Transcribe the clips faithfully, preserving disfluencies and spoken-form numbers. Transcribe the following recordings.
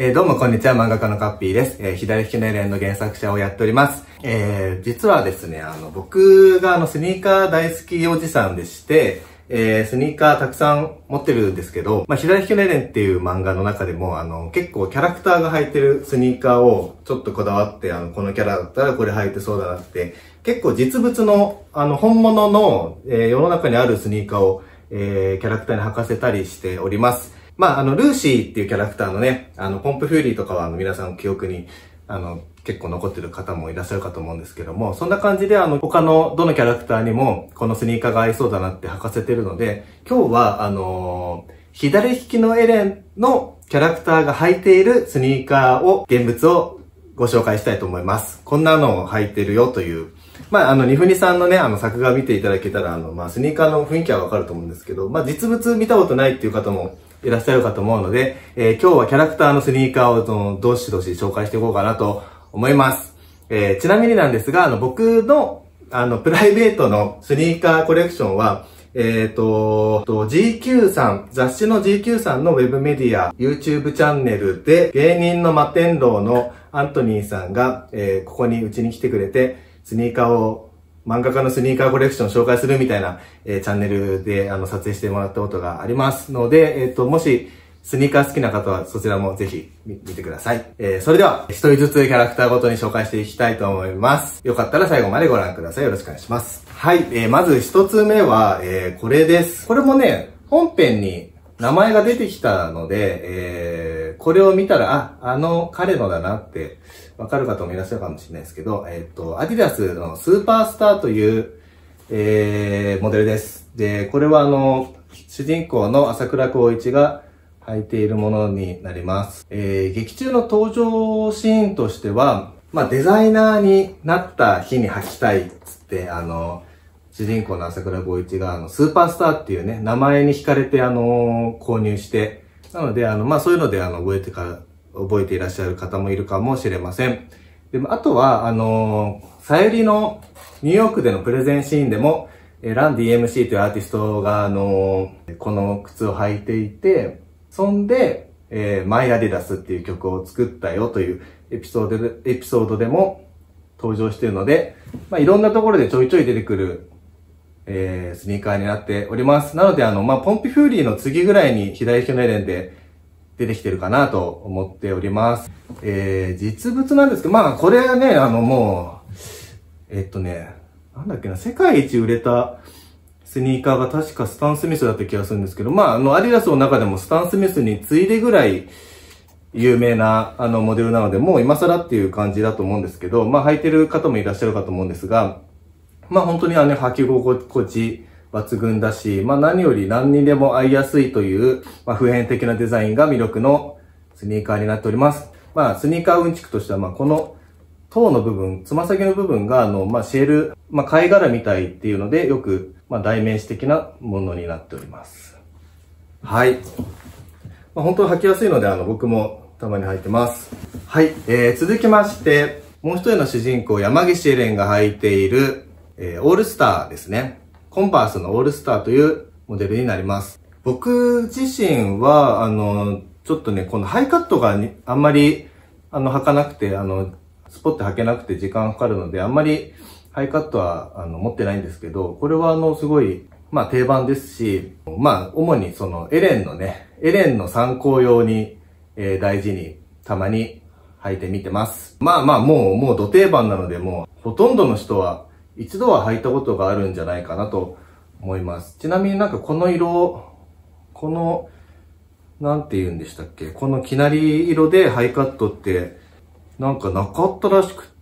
えー、どうもこんにちは、漫画家のカッピーです。えー、左利きのエレンの原作者をやっております。えー、実はですね、あの、僕があの、スニーカー大好きおじさんでして、えー、スニーカーたくさん持ってるんですけど、まあ、左利きのエレンっていう漫画の中でも、あの、結構キャラクターが履いてるスニーカーをちょっとこだわって、あの、このキャラだったらこれ履いてそうだなって、結構実物の、あの、本物の、えー、世の中にあるスニーカーを、えー、キャラクターに履かせたりしております。まあ、あの、ルーシーっていうキャラクターのね、あの、ポンプフューリーとかは、あの、皆さんの記憶に、あの、結構残ってる方もいらっしゃるかと思うんですけども、そんな感じで、あの、他のどのキャラクターにも、このスニーカーが合いそうだなって履かせてるので、今日は、あのー、左利きのエレンのキャラクターが履いているスニーカーを、現物をご紹介したいと思います。こんなのを履いてるよという、まあ、あの、ニフニさんのね、あの、作画見ていただけたら、あの、まあ、スニーカーの雰囲気はわかると思うんですけど、まあ、実物見たことないっていう方もいらっしゃるかと思うので、えー、今日はキャラクターのスニーカーを、どしどし紹介していこうかなと思います。えー、ちなみになんですが、あの、僕の、あの、プライベートのスニーカーコレクションは、えっと、ジーキュー さん、雑誌の ジーキュー さんのウェブメディア、YouTube チャンネルで、芸人の摩天楼のアントニーさんが、えー、ここにうちに来てくれて、スニーカーを、漫画家のスニーカーコレクションを紹介するみたいな、えー、チャンネルで、あの、撮影してもらったことがありますので、えっと、もし、スニーカー好きな方はそちらもぜひ見てください。えー、それでは、一人ずつキャラクターごとに紹介していきたいと思います。よかったら最後までご覧ください。よろしくお願いします。はい、えー、まず一つ目は、えー、これです。これもね、本編に名前が出てきたので、えー、これを見たら、あ、あの彼のだなって、わかる方もいらっしゃるかもしれないですけど、えっと、アディダスのスーパースターという、えー、モデルです。で、これはあの、主人公の朝倉光一が履いているものになります。えー、劇中の登場シーンとしては、まあ、デザイナーになった日に履きたいっつって、あの、主人公の朝倉光一が、あの、スーパースターっていうね、名前に惹かれて、あの、購入して、なので、あの、まあ、そういうので、あの、覚えてか、覚えていらっしゃる方もいるかもしれません。でも、あとは、あの、さゆりのニューヨークでのプレゼンシーンでも、ラン ディーエムシー というアーティストが、あの、この靴を履いていて、そんで、えー、マイアディダスっていう曲を作ったよというエピソードで、エピソードでも登場しているので、まあ、いろんなところでちょいちょい出てくる、えー、スニーカーになっております。なので、あの、まあ、ポンピフューリーの次ぐらいに左利きのエレンで出てきてるかなと思っております。えー、実物なんですけど、まあ、これはね、あの、もう、えっとね、なんだっけな、世界一売れたスニーカーが確かスタン・スミスだった気がするんですけど、まあ、あの、アディダスの中でもスタン・スミスに次いでぐらい有名な、あの、モデルなので、もう今更っていう感じだと思うんですけど、まあ、履いてる方もいらっしゃるかと思うんですが、まあ、本当にあの、履き心地抜群だし、まあ、何より何にでも合いやすいという、まあ、普遍的なデザインが魅力のスニーカーになっております。まあ、スニーカーうんちくとしては、まあ、この、頭の部分、つま先の部分が、あの、まあ、シェル、まあ、貝殻みたいっていうので、よく、まあ、代名詞的なものになっております。はい。まあ、本当に履きやすいので、あの、僕もたまに履いてます。はい。えー、続きまして、もう一人の主人公、山岸エレンが履いている、えー、オールスターですね。コンバースのオールスターというモデルになります。僕自身は、あの、ちょっとね、このハイカットがあんまり、あの、履かなくて、あの、スポッて履けなくて時間かかるので、あんまりハイカットはあの持ってないんですけど、これはあのすごい、まあ定番ですし、まあ主にそのエレンのね、エレンの参考用に、えー、大事にたまに履いてみてます。まあまあもう、もうド定番なので、もうほとんどの人は一度は履いたことがあるんじゃないかなと思います。ちなみになんかこの色、この、なんて言うんでしたっけ、このきなり色でハイカットってなんかなかったらしくって、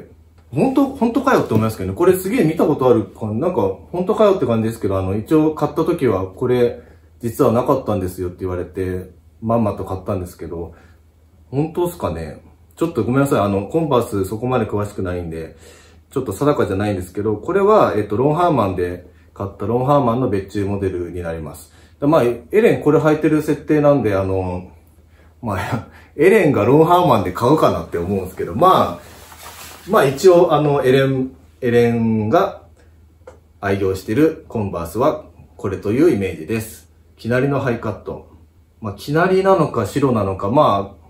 本当、本当かよって思いますけどね。これすげえ見たことあるか、なんか本当かよって感じですけど、あの、一応買った時はこれ実はなかったんですよって言われて、まんまと買ったんですけど、本当っすかね。ちょっとごめんなさい。あの、コンバースそこまで詳しくないんで、ちょっと定かじゃないんですけど、これは、えっと、ロンハーマンで買ったロンハーマンの別注モデルになります。まあ、エレンこれ履いてる設定なんで、あの、まあ、エレンがロンハーマンで買うかなって思うんですけど、まあ、まあ一応あのエレン、エレンが愛用しているコンバースはこれというイメージです。きなりのハイカット。まあ、きなりなのか白なのか、まあ、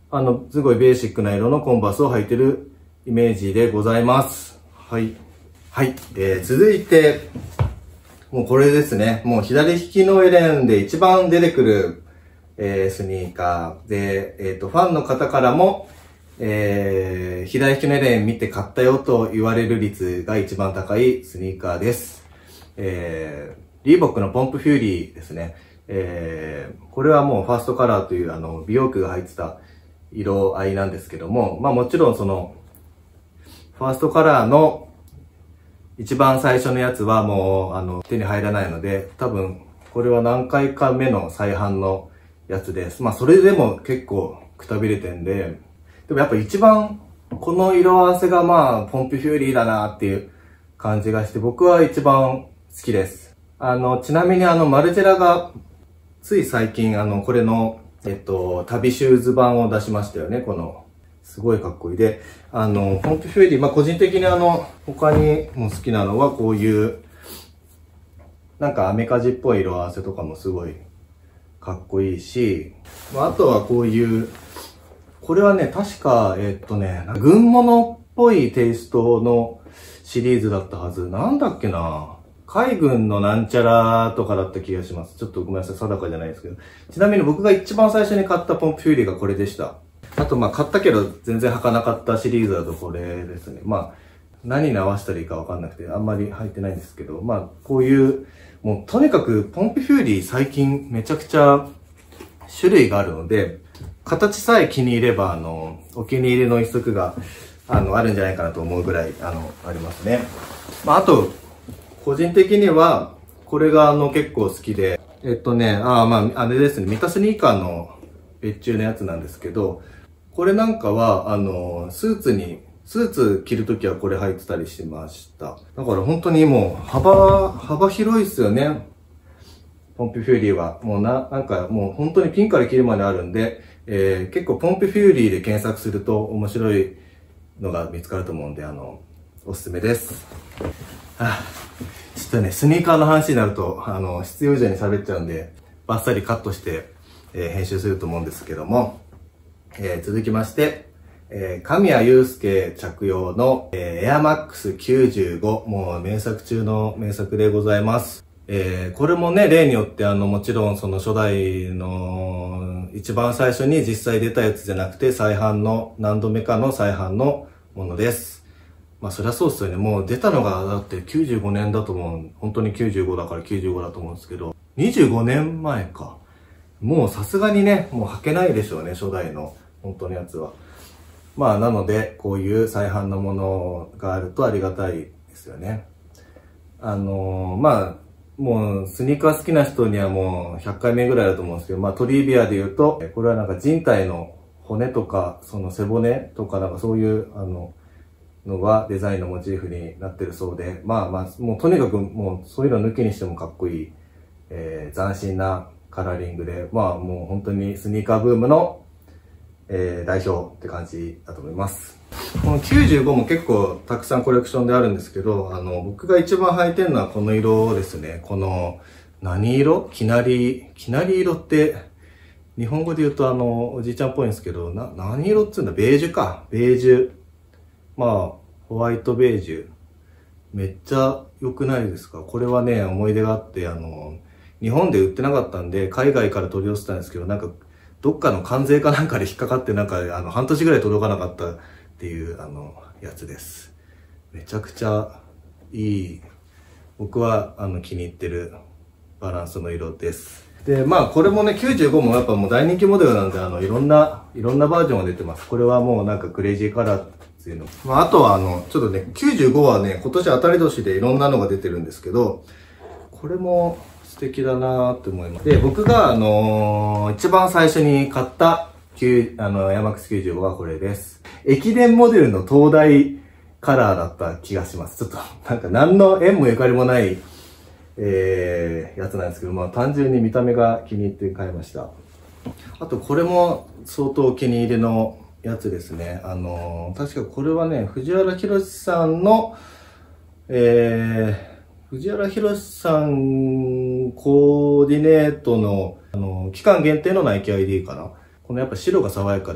あの、すごいベーシックな色のコンバースを履いてるイメージでございます。はい。はい。えー、続いて、もうこれですね。もう左利きのエレンで一番出てくる、えー、スニーカーで、えっと、ファンの方からも、えー、左利きのエレン見て買ったよと言われる率が一番高いスニーカーです。えー、リーボックのポンプフューリーですね。えー、これはもうファーストカラーというあの、美容区が入ってた色合いなんですけども、まあもちろんその、ファーストカラーの一番最初のやつはもうあの、手に入らないので、多分これは何回か目の再販のやつです。まあそれでも結構くたびれてんで、でもやっぱ一番この色合わせがまあポンプフューリーだなっていう感じがして、僕は一番好きです。あの、ちなみにあのマルジェラがつい最近あの、これのえっと、旅シューズ版を出しましたよね、この。すごいかっこいい。で、あの、ポンプフューリー、まあ個人的にあの、他にも好きなのはこういう、なんかアメカジっぽい色合わせとかもすごいかっこいいし、まああとはこういう、これはね、確か、えっとね、軍物っぽいテイストのシリーズだったはず。なんだっけな海軍のなんちゃらとかだった気がします。ちょっとごめんなさい、定かじゃないですけど。ちなみに僕が一番最初に買ったポンプフューリーがこれでした。あと、まあ買ったけど全然履かなかったシリーズだとこれですね。まあ、何に合わせたらいいかわかんなくて、あんまり履いてないんですけど、まあ、こういう、もうとにかくポンプフューリー最近めちゃくちゃ種類があるので、形さえ気に入れば、あの、お気に入りの一足が、あの、あるんじゃないかなと思うぐらい、あの、ありますね。まあ、あと、個人的には、これがあの結構好きで、えっとね、ああまあ、あれですね、ミタスニーカーの別注のやつなんですけど、これなんかは、あの、スーツに、スーツ着るときはこれ履いてたりしました。だから本当にもう、幅、幅広いっすよね。ポンプフューリーは。もうな、なんかもう本当にピンからキリまであるんで、えー、結構ポンプフューリーで検索すると面白いのが見つかると思うんで、あの、おすすめです。はあ、ちょっとね、スニーカーの話になると、あの、必要以上に喋っちゃうんで、バッサリカットして、えー、編集すると思うんですけども、えー、続きまして、えー、神谷祐介着用の、えー、エアマックスきゅうじゅうご、もう名作中の名作でございます。えー、これもね、例によってあの、もちろんその初代の一番最初に実際出たやつじゃなくて、再販の、何度目かの再販のものです。まあそりゃそうっすよね。もう出たのがだってきゅうじゅうごねんだと思う。本当にきゅうじゅうごだからきゅうじゅうごだと思うんですけど、にじゅうごねんまえか。もうさすがにね、もう履けないでしょうね、初代の本当のやつは。まあなので、こういう再販のものがあるとありがたいですよね。あのー、まあ、もうスニーカー好きな人にはもうひゃっかいめぐらいだと思うんですけど、まあトリビアで言うと、これはなんか人体の骨とか、その背骨とかなんかそういう、あの、のがデザインのモチーフになってるそうで、まあまあ、もうとにかくもうそういうの抜きにしてもかっこいい、えー、斬新なカラーリングで、まあもう本当にスニーカーブームの、えー、代表って感じだと思います。このきゅうじゅうごも結構たくさんコレクションであるんですけど、あの、僕が一番履いてるのはこの色ですね。この、何色きなり、きなり色って、日本語で言うとあの、おじいちゃんっぽいんですけど、な、何色っつうんだベージュか。ベージュ。まあ、ホワイトベージュ。めっちゃ良くないですか？これはね、思い出があって、あの、日本で売ってなかったんで、海外から取り寄せたんですけど、なんか、どっかの関税かなんかで引っかかって、なんか、あの、半年ぐらい届かなかったっていう、あの、やつです。めちゃくちゃいい、僕は、あの、気に入ってるバランスの色です。で、まあ、これもね、きゅうじゅうごもやっぱもう大人気モデルなんで、あの、いろんな、いろんなバージョンが出てます。これはもうなんかクレイジーカラーっていうの。まあ、あとはあの、ちょっとね、きゅうじゅうごはね、今年当たり年でいろんなのが出てるんですけど、これも素敵だなーって思います。で、僕があのー、一番最初に買った、あの、エアマックスきゅうじゅうごはこれです。駅伝モデルの東大カラーだった気がします。ちょっと、なんか何の縁もゆかりもない、えー、やつなんですけど、まあ単純に見た目が気に入って買いました。あとこれも相当お気に入りのやつですね。あのー、確かこれはね、藤原宏さんの、えー、藤原宏さんコーディネートの、あのー、期間限定のナイキ アイディー かな。このやっぱ白が爽やかで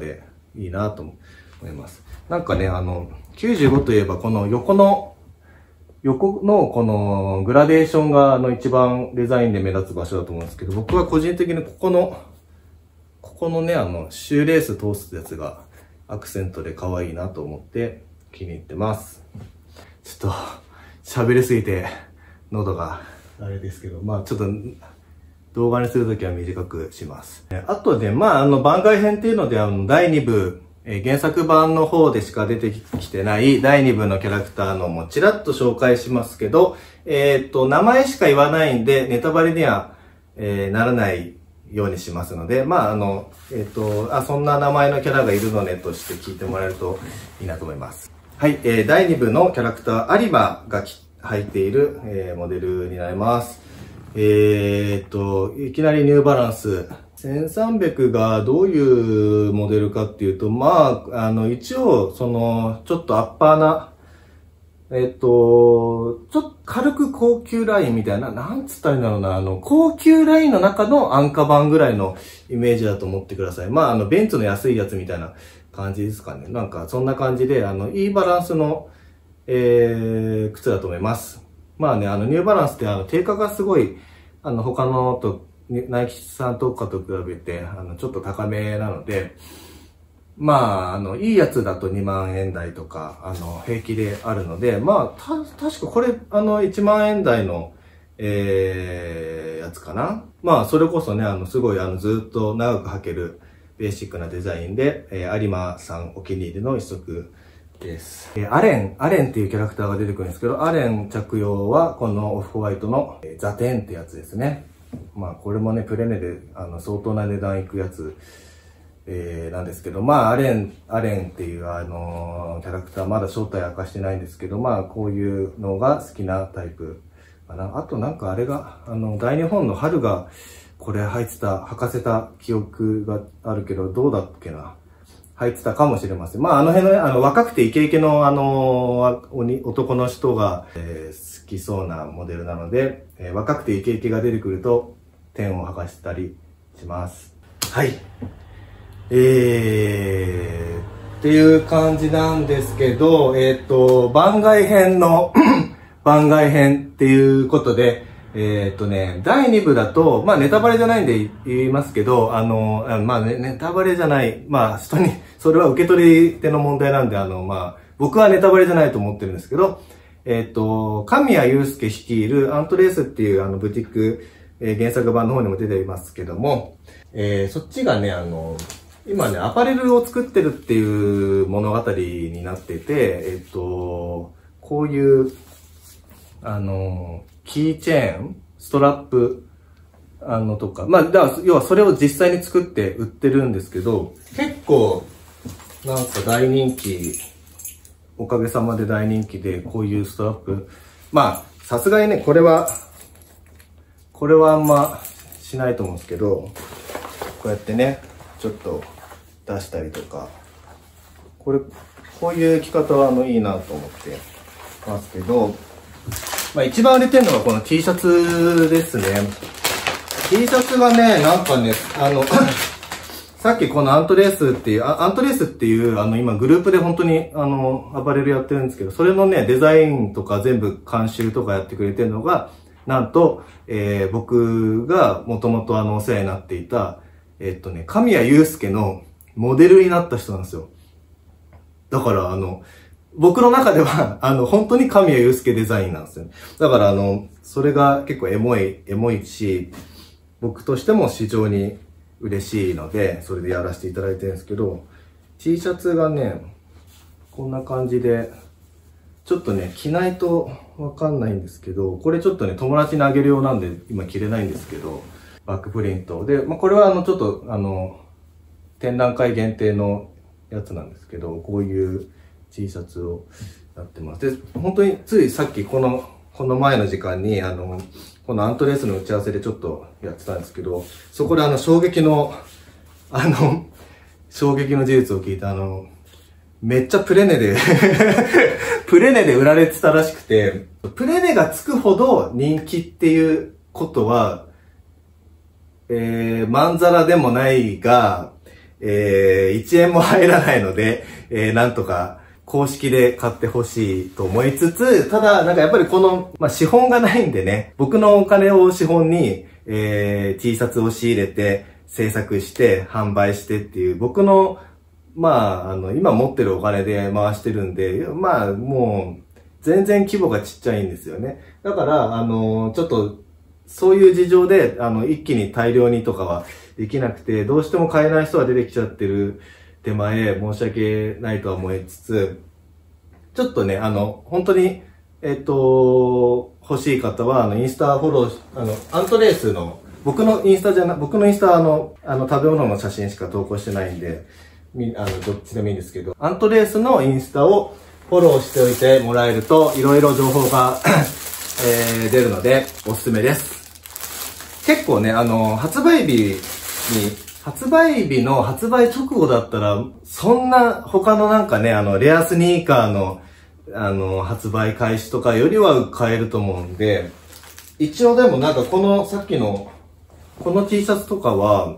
いいなと思います。なんかね、あの、きゅうじゅうごといえばこの横の、横のこのグラデーションがあの一番デザインで目立つ場所だと思うんですけど、僕は個人的にここの、ここのね、あの、シューレース通すやつがアクセントで可愛いなと思って気に入ってます。ちょっと、喋りすぎて喉があれですけど、まあちょっと動画にするときは短くします。あとで、まああの番外編っていうので、あのだいに部、えー、原作版の方でしか出てきてないだいに部のキャラクターのもちらっと紹介しますけど、えっと、名前しか言わないんで、ネタバレには、えー、ならないようにしますので、まああの、えっと、あ、そんな名前のキャラがいるのねとして聞いてもらえるといいなと思います。はい、えー、だいに部のキャラクター、有馬が入っている、えー、モデルになります。えー、っと、いきなりニューバランス。せんさんびゃくがどういうモデルかっていうと、まあ、あの、一応、その、ちょっとアッパーな、えっと、ちょっと軽く高級ラインみたいな、なんつったらいいんだろうな、あの、高級ラインの中の安価版ぐらいのイメージだと思ってください。まあ、あの、ベンツの安いやつみたいな感じですかね。なんか、そんな感じで、あの、いいバランスの、えー、靴だと思います。まあね、あの、ニューバランスってあの、定価がすごい、あの、他のと、ナイキさんとかと比べて、あの、ちょっと高めなので、まあ、あの、いいやつだとにまんえん台とか、あの、平気であるので、まあ、た、確かこれ、あの、いちまんえん台の、えー、やつかな。まあ、それこそね、あの、すごい、あの、ずっと長く履ける、ベーシックなデザインで、えー、有馬さんお気に入りの一足です。えー、アレン、アレンっていうキャラクターが出てくるんですけど、アレン着用は、このオフホワイトの、えー、ザテンってやつですね。まあ、これもね、プレネで、あの、相当な値段いくやつ、えー、なんですけど、まあ、アレン、アレンっていう、あのー、キャラクター、まだ正体明かしてないんですけど、まあ、こういうのが好きなタイプかな。あとなんかあれが、あの、大日本の春が、これ履いてた、履かせた記憶があるけど、どうだっけな。履いてたかもしれません。まあ、あの辺のね、あの、若くてイケイケの、あのー、男の人が、えー、好きそうなモデルなので、えー、若くてイケイケが出てくると、点を剥がしたりします。はい。えー、っていう感じなんですけど、えっと、番外編の番外編っていうことで、えっとね、だいに部だと、まあネタバレじゃないんで言いますけど、あの、まあ、ね、ネタバレじゃない、まあ人に、それは受け取り手の問題なんで、あの、まあ、僕はネタバレじゃないと思ってるんですけど、えっと、神谷祐介率いるアントレースっていうあのブティック、えー、原作版の方にも出ていますけども、えー、そっちがね、あの、今ね、アパレルを作ってるっていう物語になってて、えっと、こういう、あの、キーチェーン、ストラップ、あのとか、まあ、だから要はそれを実際に作って売ってるんですけど、結構、なんか大人気、おかげさまで大人気で、こういうストラップ、まあ、さすがにね、これは、これはあんましないと思うんですけど、こうやってね、ちょっと出したりとか、これ、こういう着方はあのいいなと思ってますけど、まあ一番売れてるのがこの T シャツですね。T シャツがね、なんかね、あの、さっきこのアントレースっていう、アントレースっていう、あの今グループで本当にあの、アパレルやってるんですけど、それのね、デザインとか全部監修とかやってくれてるのが、なんと、えー、僕がもともとあのお世話になっていた、えっとね、神谷祐介のモデルになった人なんですよ。だからあの、僕の中では、あの、本当に神谷祐介デザインなんですよ。だからあの、それが結構エモい、エモいし、僕としても非常に嬉しいので、それでやらせていただいてるんですけど、T シャツがね、こんな感じで、ちょっとね、着ないとわかんないんですけど、これちょっとね、友達にあげる用なんで、今着れないんですけど、バックプリント。で、まあ、これはあの、ちょっと、あの、展覧会限定のやつなんですけど、こういう T シャツをやってます。で、本当についさっきこの、この前の時間に、あの、このアントレースの打ち合わせでちょっとやってたんですけど、そこであの、衝撃の、あの、衝撃の事実を聞いたあの、めっちゃプレネでプレネで売られてたらしくて、プレネがつくほど人気っていうことは、えー、まんざらでもないが、 えー、いちえんも入らないので、えー、なんとか公式で買ってほしいと思いつつ、ただ、なんかやっぱりこの、まあ、資本がないんでね、僕のお金を資本に、えー、T シャツを仕入れて、制作して、販売してっていう、僕の、まあ、あの、今持ってるお金で回してるんで、まあ、もう、全然規模がちっちゃいんですよね。だから、あの、ちょっと、そういう事情で、あの、一気に大量にとかはできなくて、どうしても買えない人が出てきちゃってる手前、申し訳ないとは思いつつ、ちょっとね、あの、本当に、えっと、欲しい方は、あの、インスタフォロー、あの、アントレースの、僕のインスタじゃな、僕のインスタはあの、あの、食べ物の写真しか投稿してないんで、み、あの、どっちでもいいんですけど、アントレースのインスタをフォローしておいてもらえると、いろいろ情報が、えー、出るので、おすすめです。結構ね、あの、発売日に、発売日の発売直後だったら、そんな他のなんかね、あの、レアスニーカーの、あの、発売開始とかよりは買えると思うんで、一応でもなんかこのさっきの、この T シャツとかは、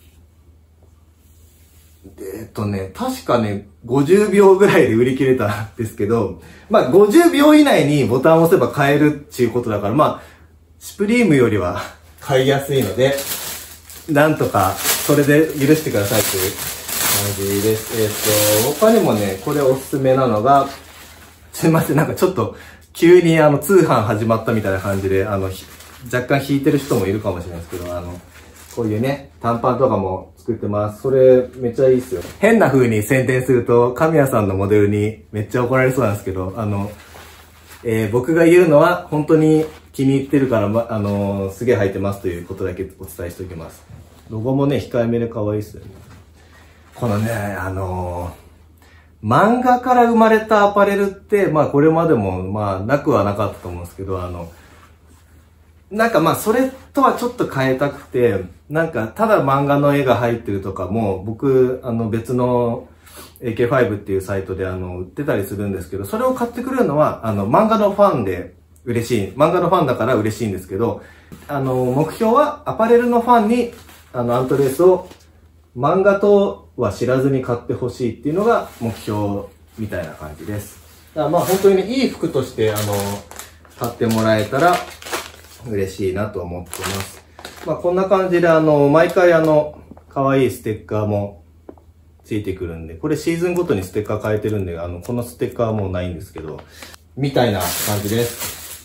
えっとね、確かね、ごじゅうびょうぐらいで売り切れたんですけど、まあごじゅうびょう以内にボタンを押せば買えるっていうことだから、まあ、シュプリームよりは買いやすいので、なんとかそれで許してくださいという感じです。えっと、他にもね、これおすすめなのが、すいません、なんかちょっと急にあの通販始まったみたいな感じで、あの、若干引いてる人もいるかもしれないですけど、あの、こういうね、短パンとかも作ってます。それめっちゃいいっすよ。変な風に宣伝すると、神谷さんのモデルにめっちゃ怒られそうなんですけど、あの、えー、僕が言うのは本当に気に入ってるから、ま、あのー、すげえ履いてますということだけお伝えしておきます。ロゴもね、控えめで可愛いっすよね。このね、あのー、漫画から生まれたアパレルって、まあこれまでもまあなくはなかったと思うんですけど、あの、なんかまあそれとはちょっと変えたくて、なんかただ漫画の絵が入ってるとかも、僕、あの別の エーケーファイブ っていうサイトであの売ってたりするんですけど、それを買ってくれるのはあの漫画のファンで嬉しい。漫画のファンだから嬉しいんですけど、あの目標はアパレルのファンにあのアントレースを漫画とは知らずに買ってほしいっていうのが目標みたいな感じです。だからまあ本当にね、いい服としてあの買ってもらえたら嬉しいなと思ってます。まあこんな感じであの、毎回あの、可愛いステッカーもついてくるんで、これシーズンごとにステッカー変えてるんで、あの、このステッカーはもうないんですけど、みたいな感じです。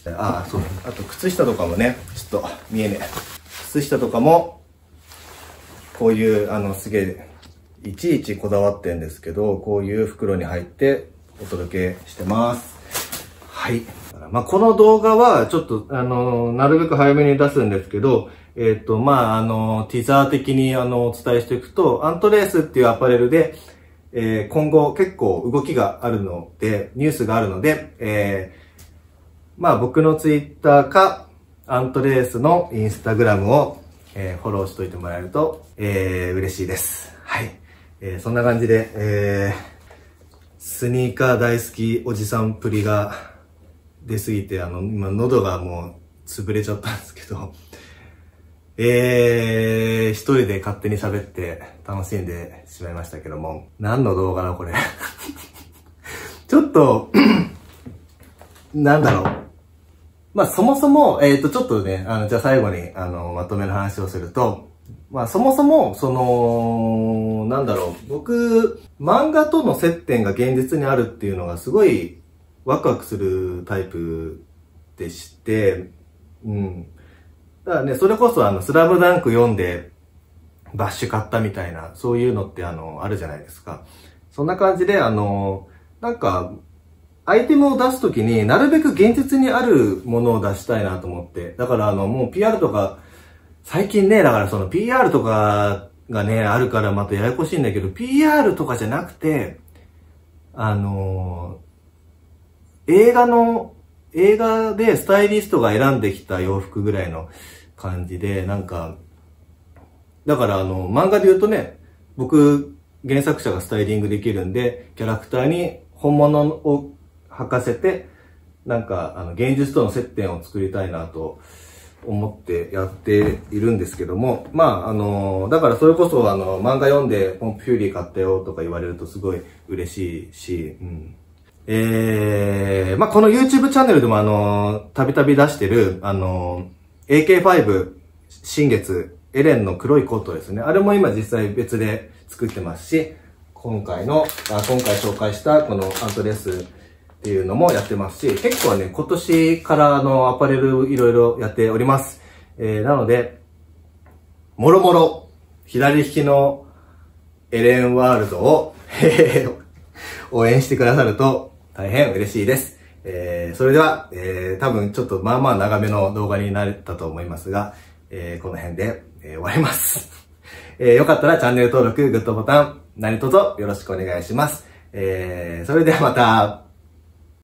ああ、そう。あと靴下とかもね、ちょっと見えねえ。靴下とかも、こういう、あの、すげえ、いちいちこだわってんですけど、こういう袋に入ってお届けしてます。はい。まあ、この動画は、ちょっと、あの、なるべく早めに出すんですけど、えっと、まあ、あの、ティザー的に、あの、お伝えしていくと、アントレースっていうアパレルで、えー、今後結構動きがあるので、ニュースがあるので、えー、まあ、僕のツイッターか、アントレースのインスタグラムを、えー、フォローしといてもらえると、えー、嬉しいです。はい。えー、そんな感じで、えー、スニーカー大好きおじさんプリが、出すぎて、あの、今、喉がもう、潰れちゃったんですけど、えー、一人で勝手に喋って楽しんでしまいましたけども、何の動画だこれ。ちょっと、なんだろう。まあ、そもそも、えっと、ちょっとね、あの、じゃあ最後に、あの、まとめの話をすると、まあ、そもそも、その、なんだろう。僕、漫画との接点が現実にあるっていうのがすごい、ワクワクするタイプでして、うん。だからね、それこそあの、スラムダンク読んで、バッシュ買ったみたいな、そういうのってあの、あるじゃないですか。そんな感じで、あの、なんか、アイテムを出すときになるべく現実にあるものを出したいなと思って。だからあの、もう ピーアール とか、最近ね、だからその ピーアール とかがね、あるからまたややこしいんだけど、ピーアール とかじゃなくて、あの、映画の、映画でスタイリストが選んできた洋服ぐらいの感じで、なんか、だからあの、漫画で言うとね、僕、原作者がスタイリングできるんで、キャラクターに本物を履かせて、なんか、あの、現実との接点を作りたいなと思ってやっているんですけども、まあ、あの、だからそれこそ、あの、漫画読んで、ポンプフューリー買ったよとか言われるとすごい嬉しいし、うん。えー、まあ、この YouTube チャンネルでもあの、たびたび出してる、あの、エーケーファイブ 新月、エレンの黒いコートですね。あれも今実際別で作ってますし、今回の、あ今回紹介したこのアントレスっていうのもやってますし、結構ね、今年からのアパレルいろいろやっております。えー、なので、もろもろ、左利きのエレンワールドを、応援してくださると大変嬉しいです。えー、それでは、えー、多分ちょっとまあまあ長めの動画になったと思いますが、えー、この辺で、えー、終わります。えー、よかったらチャンネル登録、グッドボタン、何卒よろしくお願いします。えー、それではまた。